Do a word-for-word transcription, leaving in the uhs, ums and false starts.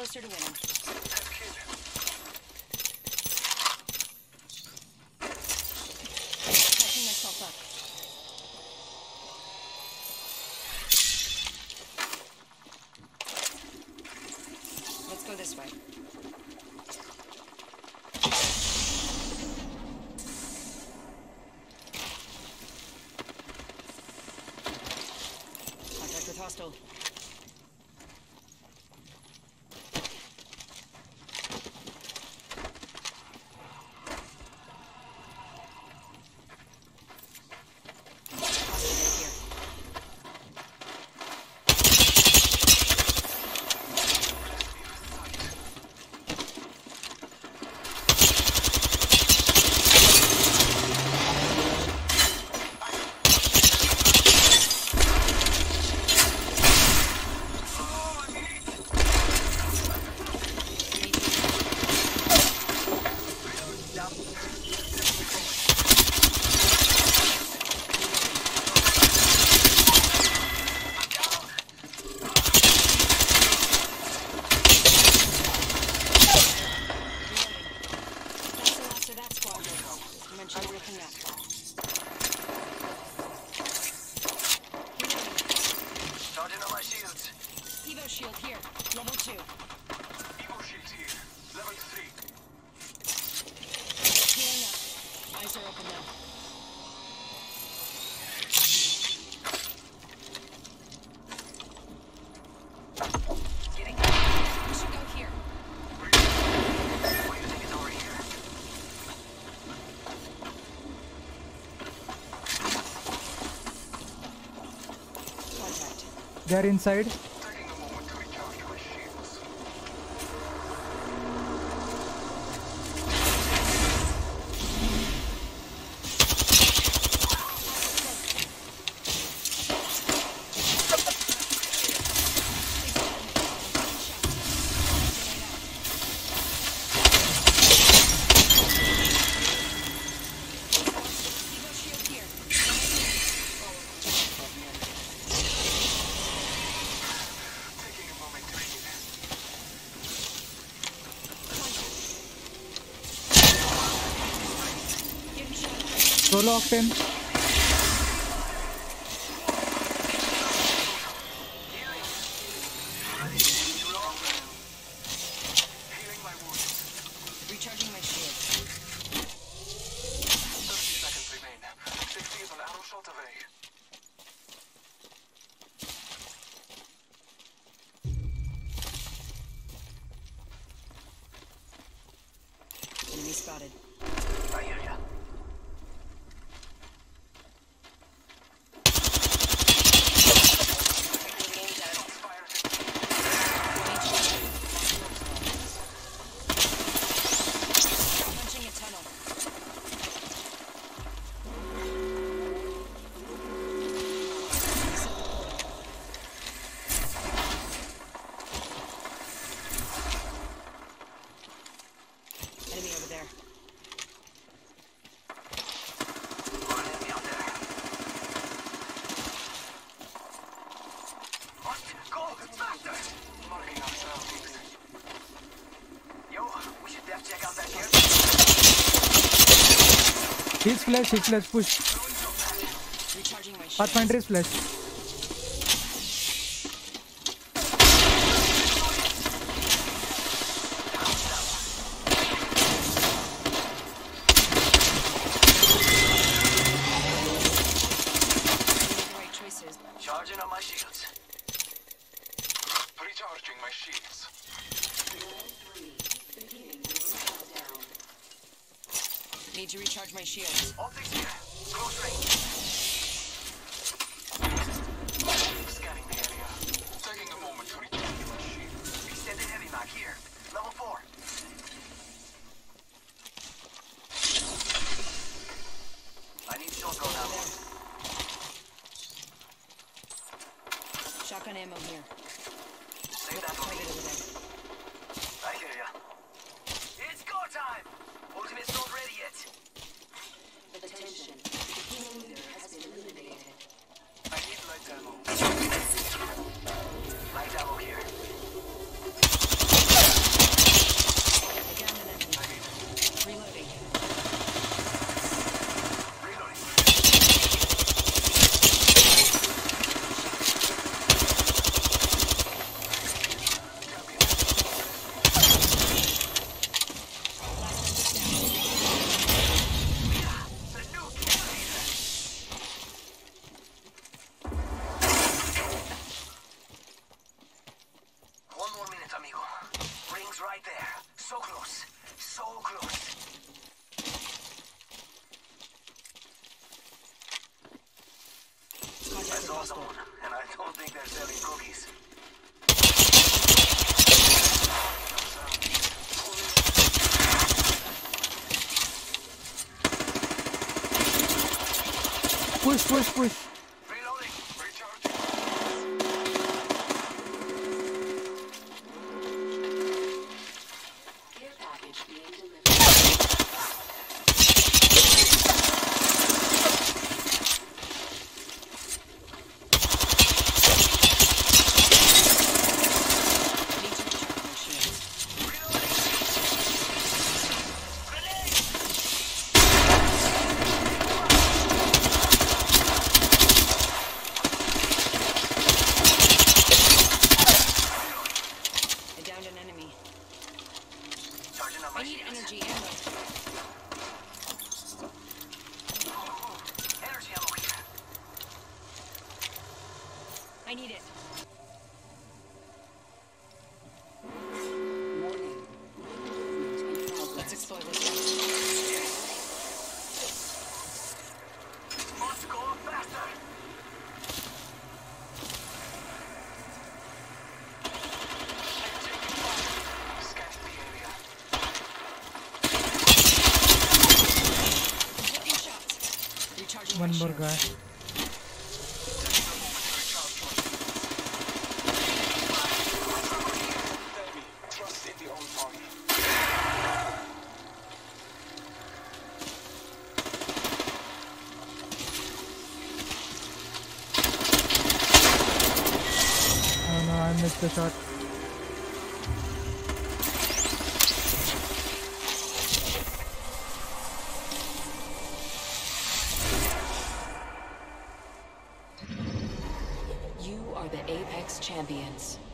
closer to winning. Catching myself up. Let's go this way. Contact with hostile. Evo shield here, level two. Evo shield here, level three. Healing up. Eyes are open now. Getting out. We should go here. What do you think is over here? Contact. They're inside. Taking a moment to recharge my shields. Evo shield here. Taking a moment to breathe. Getting shot. Solo Octane. Healing. Ready to roll. Healing my wounds. Recharging my shield. thirty seconds remain. Safety is an arrow shot away. Enemy spotted. I hear ya. Punching a tunnel. Enemy over there. One enemy out there. What? Go! Faster! Marking our surroundings. Yo, we should def check out that gear. His flash, his flash, push. Recharging my shield. Pathfinder is flash. Making the right choices. Charging on my shields. Recharging my shields. Need to recharge my shields. Optics here. Close range. Scanning the area. Taking a moment to recharge my shields. Extended heavy mag here. Level four. I need shotgun ammo. Shotgun ammo here. Save that for Target me. over there. I hear ya. It's go time! Ultimate's not ready yet. Attention. The kill leader has been eliminated. I need light ammo. Light ammo here. is right there. So close. So close. Contact with That's hostile. awesome. And I don't think they're selling cookies. Push, push, push. Reloading. Recharging. Care package being delivered. I need to recharge my shields. I downed an enemy. Charging up my I need shields. energy ammo. Energy ammo here. I need it. Warning. Movement in progress. Let's explore this one. Must go faster. Scanning the area. Taking shots. Recharging One my more shields. guy. Enemy. Trust in the old army. Oh no, I missed the shot. You are the Apex champions.